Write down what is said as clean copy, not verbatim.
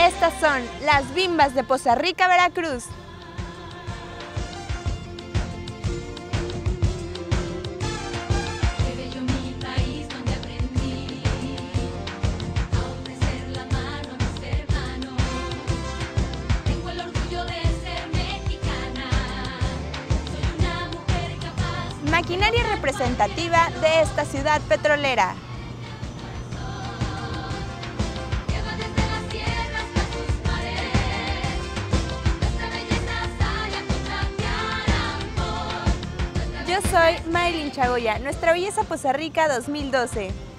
Estas son las Bimbas de Poza Rica, Veracruz. Maquinaria representativa de esta ciudad petrolera. Yo soy Maylin Chagoya, Nuestra Belleza Poza Rica 2012.